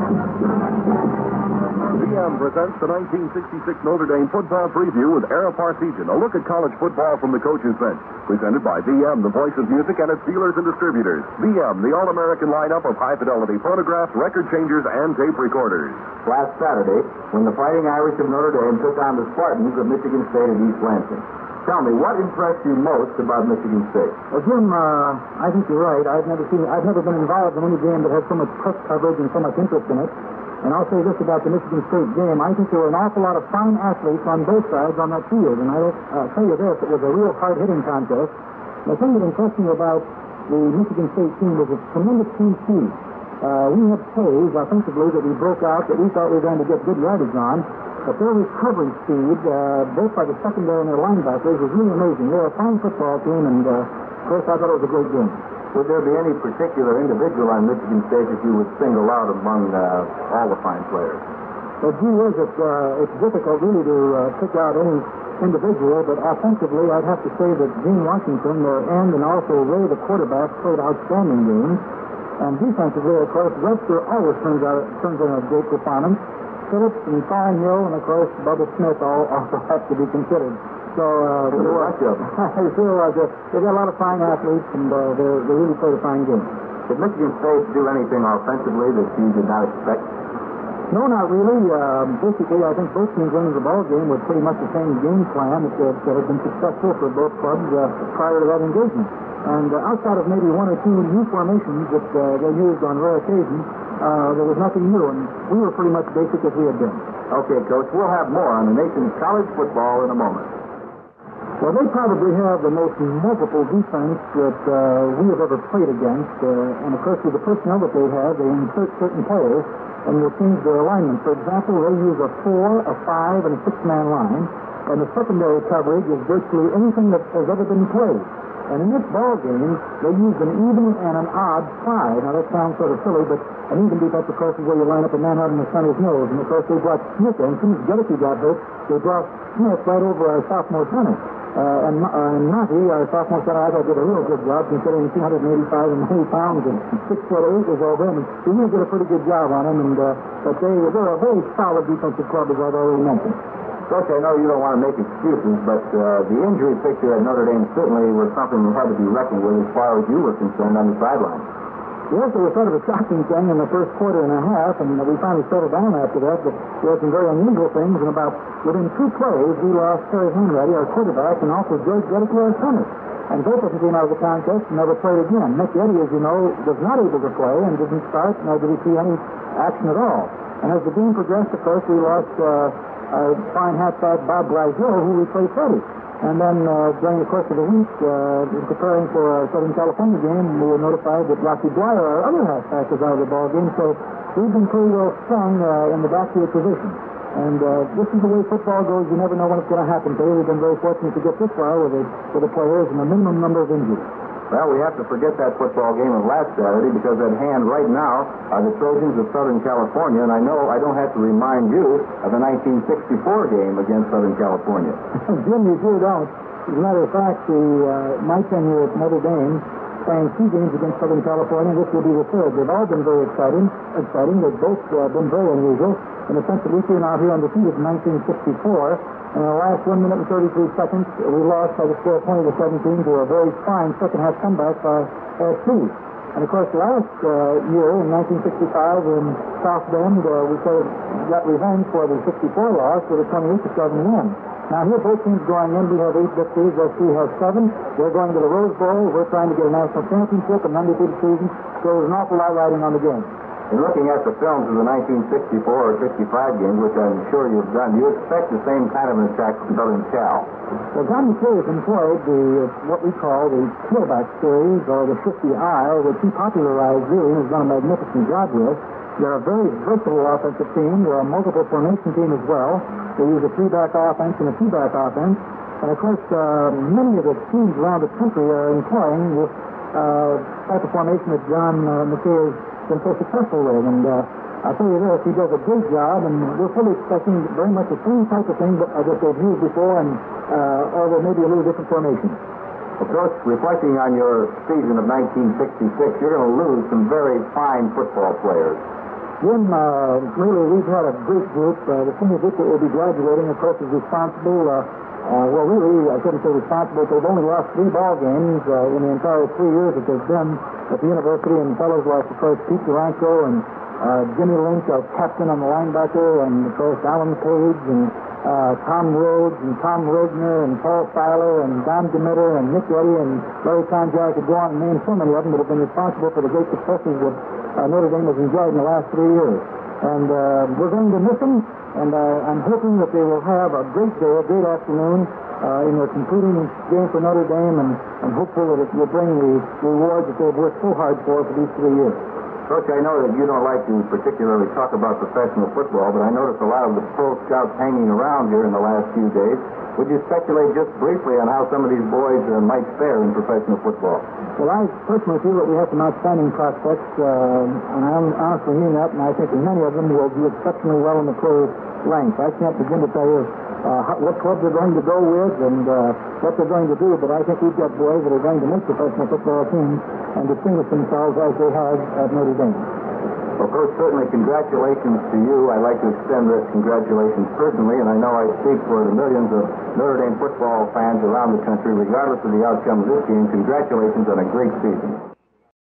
VM presents the 1966 Notre Dame football preview with Ara Parseghian, a look at college football from the coach's bench. Presented by VM, the voice of music, and its dealers and distributors. VM, the all-American lineup of high-fidelity phonographs, record changers, and tape recorders. Last Saturday, when the Fighting Irish of Notre Dame took on the Spartans of Michigan State at East Lansing. Tell me, what impressed you most about Michigan State? Well, Jim, I think you're right. I've never been involved in any game that had so much press coverage and so much interest in it. And I'll say this about the Michigan State game. I think there were an awful lot of fine athletes on both sides on that field. And I'll tell you this, it was a real hard-hitting contest. The thing that impressed me about the Michigan State team was its tremendous team speed. We had plays offensively that we broke out that we thought we were going to get good yardage on. But their recovery speed, both by the secondary and their linebackers, was really amazing. They're a fine football team, and, of course, I thought it was a great game. Would there be any particular individual on Michigan State that you would single out among all the fine players? Well, gee whiz, it's difficult really to pick out any individual, but offensively, I'd have to say that Gene Washington, their end, and also Ray, the quarterback, played outstanding games. And defensively, of course, Webster always turns in a great performance. Phillips and Fine Hill, and of course, Bubba Smith also have to be considered. So, they've got a lot of fine athletes, and they really played a fine game. Did Michigan State do anything offensively that you did not expect? No, not really. Basically, I think both teams went into the ball game with pretty much the same game plan that had been successful for both clubs prior to that engagement. And outside of maybe one or two new formations that they used on rare occasions, there was nothing new, and we were pretty much basic as we had been. Okay, Coach, we'll have more on the nation's college football in a moment. Well, they probably have the most multiple defense that we have ever played against. And, of course, with the personnel that they have, they insert certain players and will change their alignment. For example, they use a 4, a 5, and a 6-man line. And the secondary coverage is virtually anything that has ever been played. And in this ball game, they use an even and an odd 5. Now, that sounds sort of silly, but an even defense, of course, is where you line up a man out in the center's nose. And, of course, they brought Smith in. As soon as Gillespie got hurt, they brought Smith right over our sophomore center. And Monty, our sophomore center, I thought did a real good job, considering 285 and 90 pounds and 6'8" was over him. And he really did a pretty good job on him. And but they're a very solid defensive club, as I've already mentioned. Coach, I know you don't want to make excuses, but the injury picture at Notre Dame certainly was something that had to be reckoned with as far as you were concerned on the sideline. Yes, it was sort of a shocking thing in the first quarter and a half, and we finally settled down after that, but there were some very unusual things, and within 2 plays, we lost Terry Hanratty, our quarterback, and also George Gillespie, our center. And both of them came out of the contest and never played again. Nick Eddy, as you know, was not able to play and didn't start, nor did he see any action at all. And as the game progressed, of course, we lost our fine halfback, Bob Brazil, who replaced Eddy. And then during the course of the week, in preparing for our Southern California game, we were notified that Rocky Dwyer, our other halfback, was out of the ball game. So we've been pretty well strung in the backfield position. And this is the way football goes. You never know when it's going to happen. Today we've been very fortunate to get this far with the players and a minimum number of injuries. Well, we have to forget that football game of last Saturday because at hand right now are the Trojans of Southern California, and I know I don't have to remind you of the 1964 game against Southern California. Jim, you sure don't. As a matter of fact, my tenure at Notre Dame, playing 2 games against Southern California, this will be the 3rd. They've all been very exciting. They've both been very unusual in the sense that we came out here undefeated in 1964. In the last 1 minute and 33 seconds, we lost by the score of 20-17 to a very fine second-half comeback by SC. And, of course, last year, in 1965, in South Bend, we got revenge for the 64 loss with a 28-7 win. Now, here both teams going in. We have 8 victories. SC has 7. They're going to the Rose Bowl. We're trying to get a national championship, an undefeated season. So there's an awful lot riding on the game. In looking at the films of the 1964 or 65 games, which I'm sure you've done, you expect the same kind of an attack from Southern Cal. Well, John McKay has employed what we call the peelback series, or the 50 I, which he popularized really and has done a magnificent job with. They're a very versatile offensive team. They're a multiple formation team as well. They use a 3-back offense and a 2-back offense. And, of course, many of the teams around the country are employing this type of formation that John McKay has been so successful with. And I'll tell you this, he does a great job, and we're fully expecting very much the same type of thing that they've used before, and although maybe a little different formation. Well, Coach, reflecting on your season of 1966, you're going to lose some very fine football players. Jim, really, we've had a great group. The senior group that will be graduating, of course, is responsible. Well, really, I shouldn't say responsible. They've only lost 3 ball games in the entire 3 years that they've been at the university. And fellows like, of course, Pete Duranko and Jimmy Lynch, our captain on the linebacker, and, of course, Alan Page and Tom Rhodes and Tom Rogner and Paul Seiler and Don Demeter and Nick Eddy and Larry Conjack could go on and name so many of them that have been responsible for the great successes that Notre Dame has enjoyed in the last 3 years. And we're going to miss them, and I'm hoping that they will have a great day, a great afternoon in their concluding game for Notre Dame, and I'm hopeful that it will bring the rewards that they've worked so hard for these 3 years. Coach, I know that you don't like to particularly talk about professional football, but I noticed a lot of the pro scouts hanging around here in the last few days. Would you speculate just briefly on how some of these boys might fare in professional football? Well, I personally feel that we have some outstanding prospects, and I honestly mean that, and I think that many of them will do exceptionally well in the pro ranks. I can't begin to tell you what club they're going to go with and what they're going to do, but I think we've got boys that are going to make professional football teams and distinguish themselves as they have at Notre Dame. Well, Coach, certainly congratulations to you. I'd like to extend those congratulations personally, and I know I speak for the millions of Notre Dame football fans around the country, regardless of the outcome of this game. Congratulations on a great season.